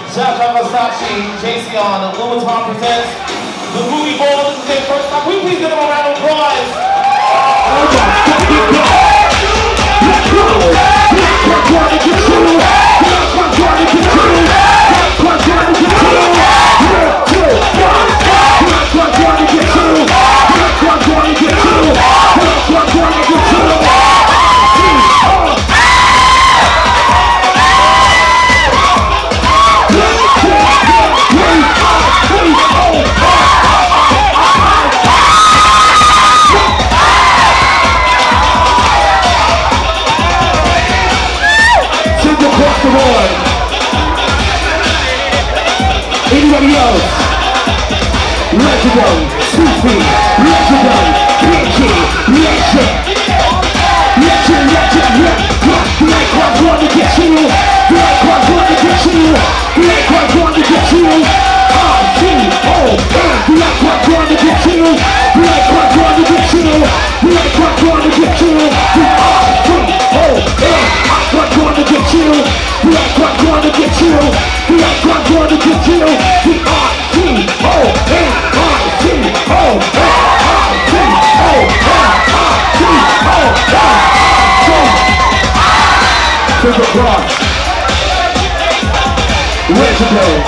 Shout out Versace, Jayceon, and Louboutin presents the Groovy Ball. This is their first time. Will you please give them a round of applause? Anybody else? Legendary, Sufi, legendary, Pinky, legend. Like what's going to get you? Like what's going to get you? Like what's going to get you? R-C-O-N. Like what's going to get you? Like what's going to get you? Like what's going to get you? R-C-O-N. Like what's going to get you? Like what's going to get you? Like what's going to get you? The R-C-O-N. R-C-O-N. To the cross, legendary,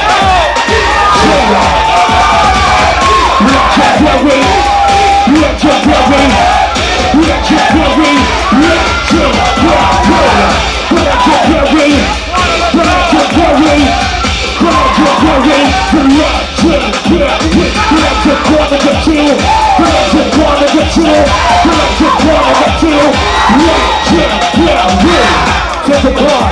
legendary, legendary, legendary, to the cross.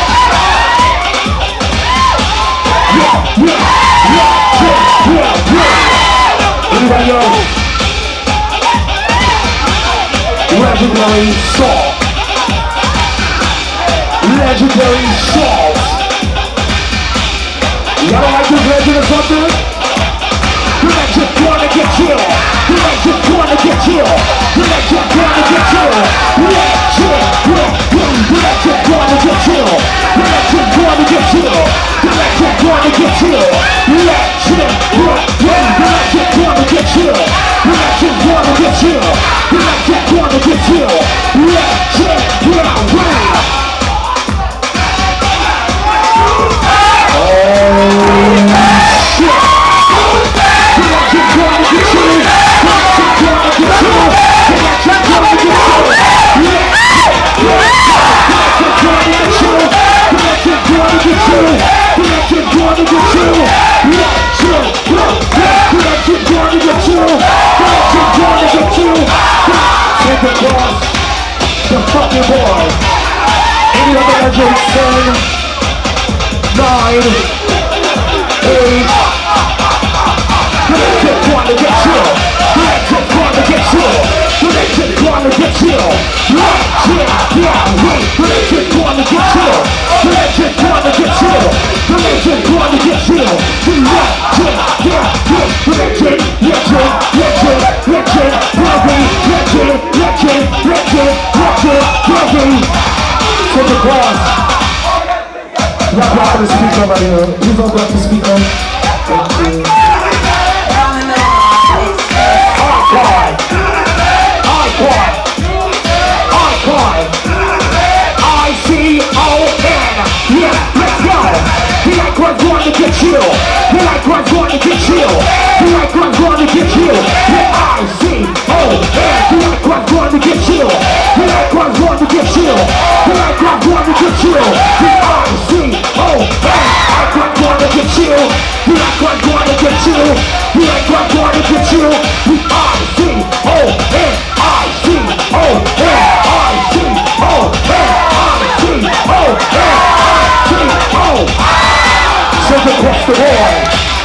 Anybody else? Legendary salt. Legendary salt. Y'all don't like this legend or something? The legend gonna get killed. The legend gonna get killed. The legend gonna get killed. Legend gonna get killed. The legend gonna get killed. The legend gonna get killed. Legend gonna get killed. The legend gonna get killed. The legend gonna get killed. Legend oh shit! The legend gonna get killed. The legend gonna get killed. The legend gonna get killed. Take the cross, the fucking boy. Any other legend, 10, 9, 8. The legend gonna get killed. The legend gonna get killed. The legend gonna get killed. Legend, wait. The legend gonna get killed. The legend gonna get killed. The legend gonna get killed. The legend, wait. The legend, to the cross. Y'all go to the speaker right here. Please don't go to the speaker. Thank you. I-C-O-N. Yeah, let's go. The icons want to get killed. The icons want to get killed. The icons want to get killed. The I-C-O-N. The icons want to get killed. The icons want to get killed. The icons want to get killed. The I-C-O-N. Icons want to get killed. The icons want to get killed. The icons want to get killed. The I-C-O-N. I-C-O-N. Send across the board.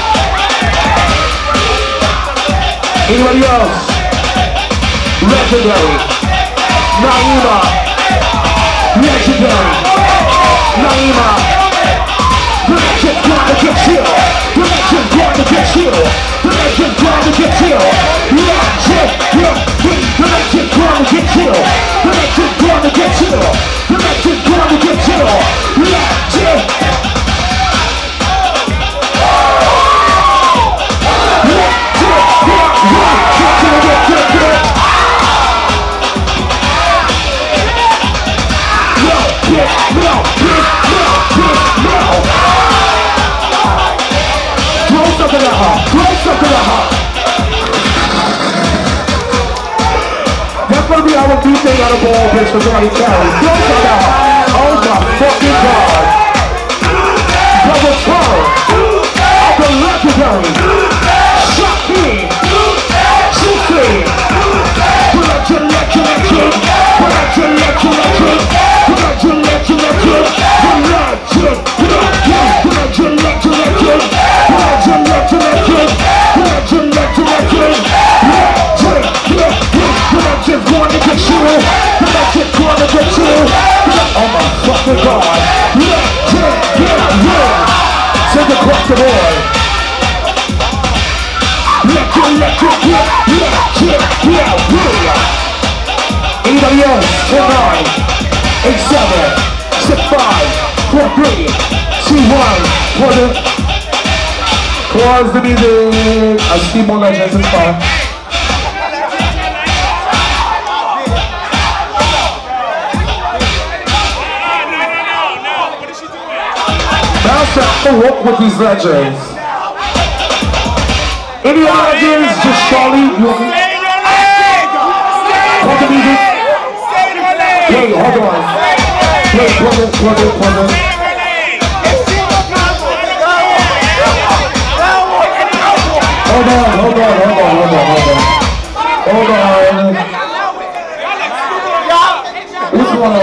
Anybody else? Legendary. Naima. Legendary. Naima. The legend's gonna get killed. The legend's gonna get killed. The legend's gonna get killed. Legend. The legend's gonna get killed. The legend's gonna get killed. The legend's gonna get killed. Legend. Close up to the heart. That's gonna be our new thing on the ball, bitch, for Johnny Kelly. Close up the heart. Oh my fucking God. Double turn. Of the legendary. Shot me. Juicy. Oh my fucking God. Take across the board. Anybody else? 10, 9, 8, 7, 6, 5, 4, 3, 2, 1. Pause the music. I see more legends in fun. Bounce out for walk with these legends. Any other legends? Just Charlie. You want me? Hold the music. Wait, hold on. Wait, plug it. Hold on. What's going on?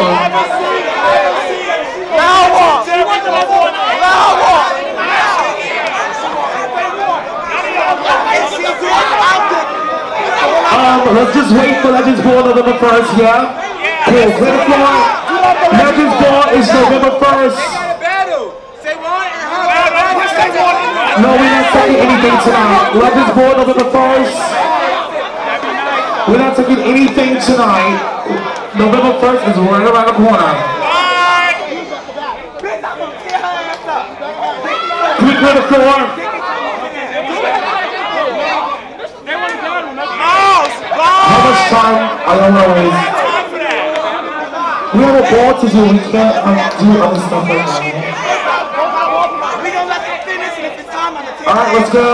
Let's just wait for Legends Ball November 1st, yeah? Cool, clear the floor. Legends Ball is November 1st. No, we're not taking anything tonight. Legends Ball November 1st. We're not taking anything tonight. November 1st is right around the corner. Can we clear the floor? How much time? I don't know. We have a ball to do. We can't do other stuff right now. Alright, let's go.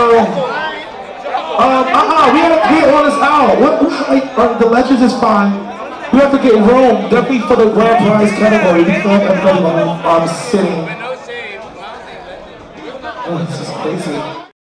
We have to get all this out. The legends is fine. We have to get room, definitely for the grand prize category. We can't have everybody sitting. Oh, this is crazy.